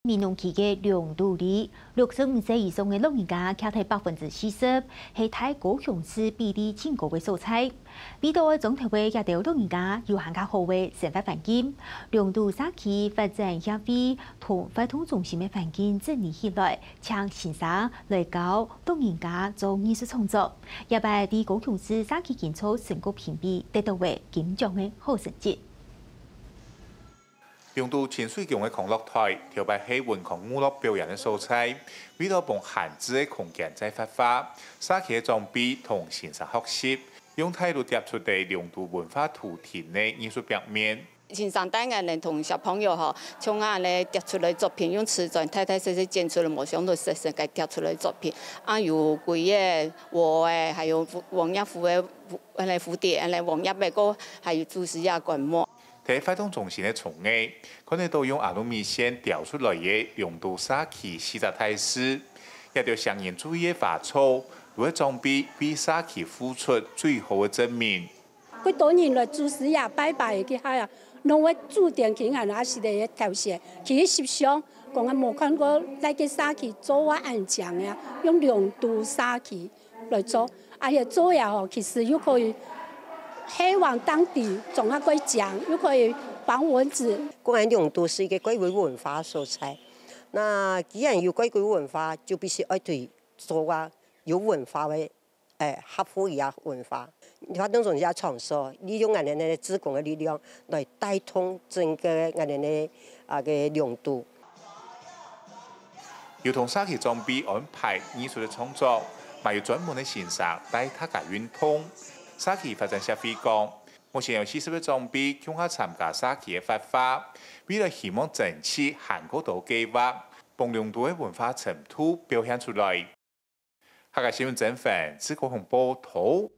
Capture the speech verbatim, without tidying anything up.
闽农区嘅良度里，六十五岁以上嘅老人家占喺百分之四十，係太高雄市比例真高嘅所在。味道嘅總體會也對老人家有更加好嘅生活環境。良度社區發展協會同發通中心嘅環境整理起來，請先生來教老人家做藝術創作，也把啲高雄市社區建築成果評比得到為金獎嘅好成績。 用到淺水港嘅康樂台，調擺喺雲礦娛樂表演嘅素材，為咗幫閒置嘅空間再發揮，社區嘅裝備同現實學習，用態度貼出地良度文化圖騰嘅藝術表面。 欣賞帶眼人同小朋友嗬，從眼咧貼出來作品，用瓷磚太太細細剪出來模像，都細細個貼出來作品。啊，有鬼嘅、鵝嘅，還有黃葉虎嘅，誒嚟蝴蝶，誒嚟黃葉嘅個，還有蛛絲亞灌木。 喺發動中心嘅創藝，佢哋都用阿魯米線雕出來嘅良度社區四十態勢，亦對相應注意嘅花草，為裝備為社區付出最好嘅證明。 佢多年來做事也拜拜嘅佢係啊，弄個注定佢係那時嘅頭先，佢實想講啊冇看過那個社區做啊安詳呀，用良度社區來做，而且做也好，其實又可以。 希望當地仲係可以講，又可以幫蚊子。 公園良度是一個歸為文化所在。那既然要歸歸文化，就必須要對做啊有文化嘅誒合乎嘅文化。發動中心場所，利用我哋嘅志工嘅力量來帶動整個我哋嘅啊嘅良度。 要同社區裝備安排藝術嘅創作，還有專門嘅先生帶大家運通。 社區發展協會講，目前有四十個裝備向下參加社區嘅發揮，為了希望整次韓國島計劃，幫良度嘅文化程度表現出來。下個新聞整份，自高雄報道。